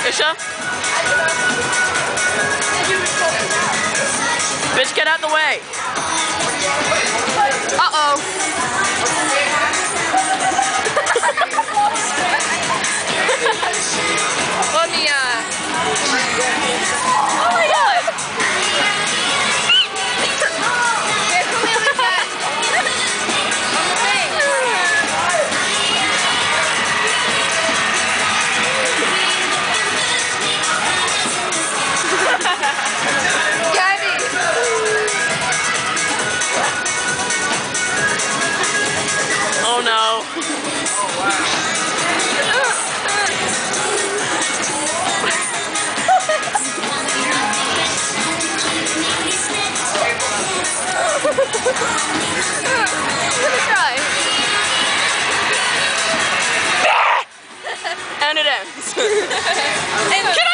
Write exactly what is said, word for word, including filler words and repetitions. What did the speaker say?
Isha? Bitch, get out the way. Uh-oh. Let me, uh... Oh my god! Here, come here with that. On the thing. Gabby! Oh no. Oh wow. Try. And it ends. And